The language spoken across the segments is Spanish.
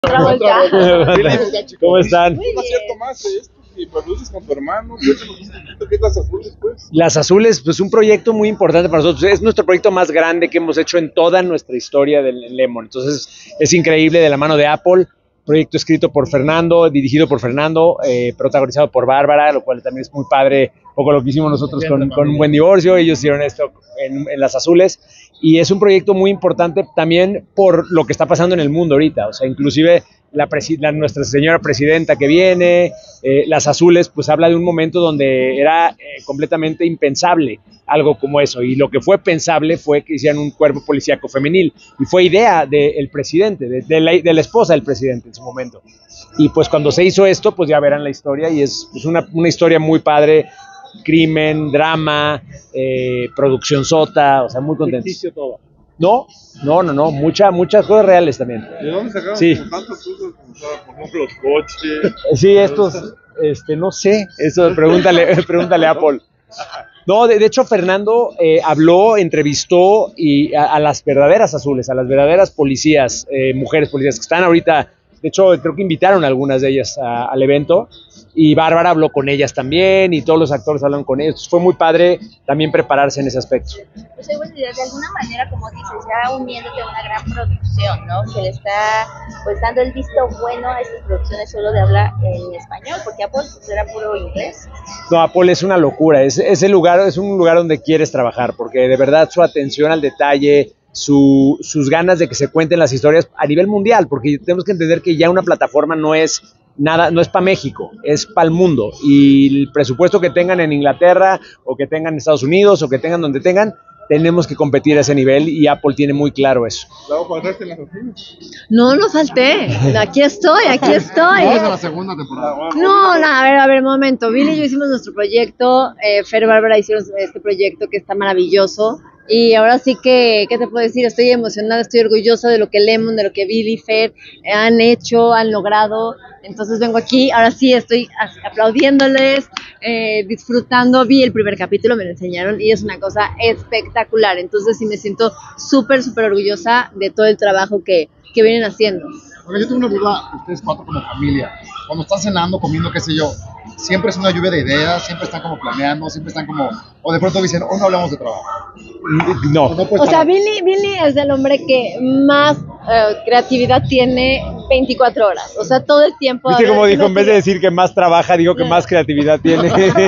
¿Cómo están? Un acierto más de esto que produces con tu hermano. Cuéntanos un poquito qué es Las Azules, pues. Las Azules, pues un proyecto muy importante para nosotros. Es nuestro proyecto más grande que hemos hecho en toda nuestra historia del Lemon. Entonces es increíble, de la mano de Apple. Proyecto escrito por Fernando, dirigido por Fernando, protagonizado por Bárbara, lo cual también es muy padre, poco lo que hicimos nosotros con Un Buen Divorcio. Ellos hicieron esto en Las Azules, y es un proyecto muy importante también por lo que está pasando en el mundo ahorita. O sea, inclusive nuestra señora presidenta que viene, Las Azules, pues habla de un momento donde era completamente impensable algo como eso, y lo que fue pensable fue que hicieran un cuerpo policíaco femenil, y fue idea del presidente, de la esposa del presidente en su momento. Y pues cuando se hizo esto, pues ya verán la historia, y es una historia muy padre, crimen, drama, producción sota, o sea, muy contento. Ficticio todo. No, muchas cosas reales también. ¿De dónde sacaron tantas cosas como, por ejemplo, los coches? Sí, estos, no sé, eso pregúntale a Apple. No, de hecho Fernando habló, entrevistó a las verdaderas azules, a las verdaderas policías, mujeres policías que están ahorita. De hecho, creo que invitaron a algunas de ellas al evento, y Bárbara habló con ellas también, y todos los actores hablaron con ellos. Entonces fue muy padre también prepararse en ese aspecto. Pues de alguna manera, como dices, ya uniéndote a una gran producción, ¿no? Que le está pues dando el visto bueno a estas producciones solo de habla en español, porque Apple pues, era puro inglés. No, Apple es una locura, es un lugar donde quieres trabajar, porque de verdad su atención al detalle, sus ganas de que se cuenten las historias a nivel mundial, porque tenemos que entender que ya una plataforma no es nada, no es para México, es para el mundo, y el presupuesto que tengan en Inglaterra, o que tengan en Estados Unidos, o que tengan donde tengan, tenemos que competir a ese nivel, y Apple tiene muy claro eso. ¿Faltaste en Las Azules? No falté. Aquí estoy. ¿Cuál es la segunda temporada? No, a ver, un momento. Billy y yo hicimos nuestro proyecto, Fer y Bárbara hicieron este proyecto que está maravilloso. Y ahora sí que, ¿qué te puedo decir? Estoy emocionada, estoy orgullosa de lo que Lemon, de lo que Billy y Fer han hecho, han logrado. Entonces vengo aquí, ahora sí estoy aplaudiéndoles, disfrutando. Vi el primer capítulo, me lo enseñaron y es una cosa espectacular. Entonces sí me siento súper orgullosa de todo el trabajo que vienen haciendo. Porque yo tengo una duda, ustedes cuatro como familia, cuando están cenando, comiendo, qué sé yo, siempre es una lluvia de ideas, siempre están como planeando, siempre están como, o de pronto dicen, no hablamos de trabajo. No. O sea, Billy es el hombre que más creatividad tiene 24 horas, o sea, todo el tiempo. ¿Viste cómo dijo? En vez de decir que más trabaja, digo que más creatividad tiene.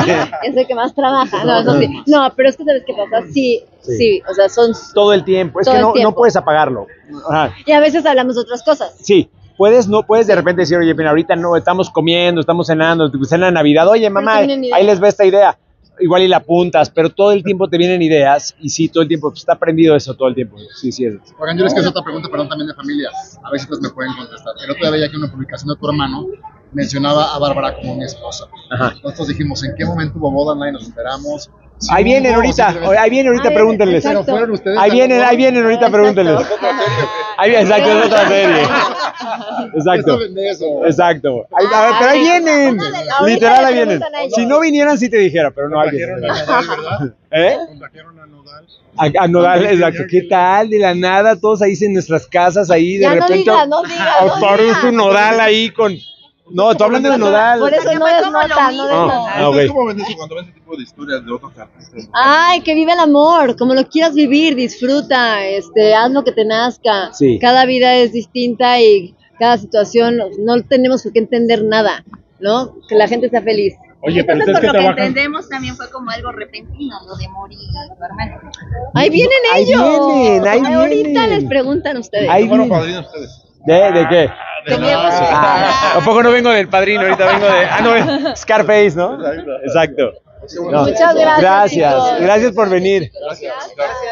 Es el que más trabaja, no, eso sí. No, pero es que ¿sabes qué pasa? Sí, o sea, son... Todo el tiempo, es que no puedes apagarlo. Ajá. Y a veces hablamos de otras cosas. Sí. No puedes de repente decir, oye, mira, ahorita no, estamos comiendo, estamos cenando, cena de Navidad, oye, mamá, ahí les va esta idea. Igual y la apuntas, pero todo el tiempo te vienen ideas, y sí, todo el tiempo, pues, está aprendido eso todo el tiempo. Sí. Oigan, yo les quiero hacer otra pregunta, perdón, también de familia, a ver si ustedes me pueden contestar. El otro día veía que una publicación de tu hermano mencionaba a Bárbara como mi esposa. Ajá. Nosotros dijimos, ¿en qué momento hubo boda? Nadie nos enteramos. Ahí vienen ahorita, pregúntenles. Pero fueron ustedes. Ahí vienen ahorita, pregúntenles. Exacto, es otra serie. Exacto. Pero ahí vienen. Literal, ahí vienen. Si no vinieran, sí te dijera, pero no hay. Contagiaron a Nodal. A Nodal, exacto. ¿Qué tal? De la nada, todos ahí en nuestras casas, ahí de repente. No digas. Aparece un Nodal ahí con. No, tú hablando de Nodal. Por eso no desnota, okay. ¿Cómo ven eso cuando ven ese tipo de historias de otros artistas? Ay, que vive el amor, como lo quieras vivir, disfruta, haz lo que te nazca. Sí. Cada vida es distinta y cada situación, no tenemos por qué entender nada, ¿no? Que la gente sea feliz. Oye, pero entonces, ustedes por que lo que trabajan. entendemos también fue como algo repentino, lo de morir tu hermano. Ahí vienen ellos. Ahí vienen. Ahorita les preguntan ustedes. Ahí ¿Fueron vienen. padrinos ustedes? ¿De qué? Teníamos ¿A poco no vengo del Padrino? Ahorita vengo de Scarface, ¿no? Exacto. Muchas gracias. Gracias por venir. Gracias.